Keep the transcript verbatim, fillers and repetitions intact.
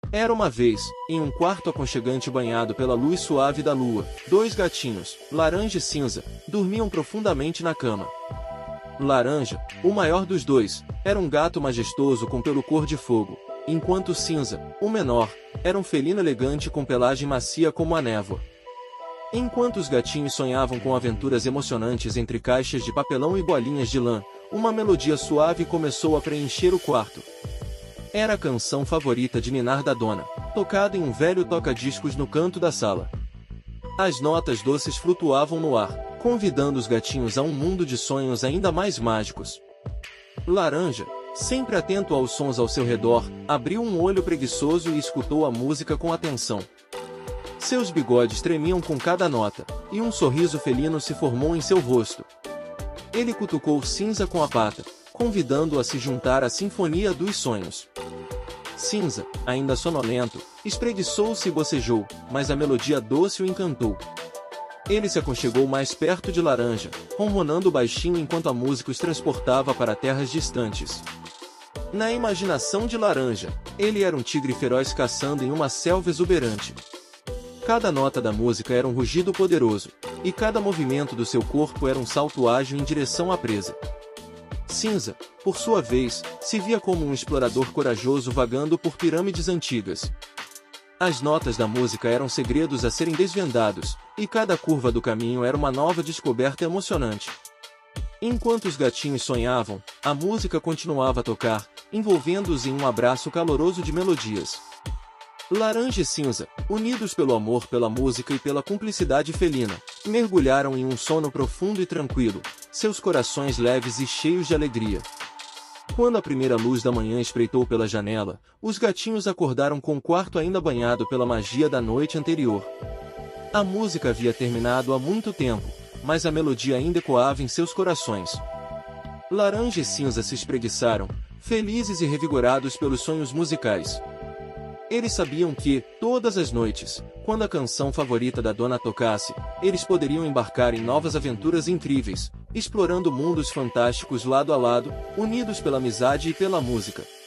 Era uma vez, em um quarto aconchegante banhado pela luz suave da lua, dois gatinhos, Laranja e Cinza, dormiam profundamente na cama. Laranja, o maior dos dois, era um gato majestoso com pelo cor de fogo, enquanto Cinza, o menor, era um felino elegante com pelagem macia como a névoa. Enquanto os gatinhos sonhavam com aventuras emocionantes entre caixas de papelão e bolinhas de lã, uma melodia suave começou a preencher o quarto. Era a canção favorita de ninar da dona, tocada em um velho toca-discos no canto da sala. As notas doces flutuavam no ar, convidando os gatinhos a um mundo de sonhos ainda mais mágicos. Laranja, sempre atento aos sons ao seu redor, abriu um olho preguiçoso e escutou a música com atenção. Seus bigodes tremiam com cada nota, e um sorriso felino se formou em seu rosto. Ele cutucou Cinza com a pata, convidando-o a se juntar à sinfonia dos sonhos. Cinza, ainda sonolento, espreguiçou-se e bocejou, mas a melodia doce o encantou. Ele se aconchegou mais perto de Laranja, ronronando baixinho enquanto a música os transportava para terras distantes. Na imaginação de Laranja, ele era um tigre feroz caçando em uma selva exuberante. Cada nota da música era um rugido poderoso, e cada movimento do seu corpo era um salto ágil em direção à presa. Cinza, por sua vez, se via como um explorador corajoso vagando por pirâmides antigas. As notas da música eram segredos a serem desvendados, e cada curva do caminho era uma nova descoberta emocionante. Enquanto os gatinhos sonhavam, a música continuava a tocar, envolvendo-os em um abraço caloroso de melodias. Laranja e Cinza, unidos pelo amor pela música e pela cumplicidade felina, mergulharam em um sono profundo e tranquilo, seus corações leves e cheios de alegria. Quando a primeira luz da manhã espreitou pela janela, os gatinhos acordaram com o quarto ainda banhado pela magia da noite anterior. A música havia terminado há muito tempo, mas a melodia ainda ecoava em seus corações. Laranja e Cinza se espreguiçaram, felizes e revigorados pelos sonhos musicais. Eles sabiam que, todas as noites, quando a canção favorita da dona tocasse, eles poderiam embarcar em novas aventuras incríveis, explorando mundos fantásticos lado a lado, unidos pela amizade e pela música.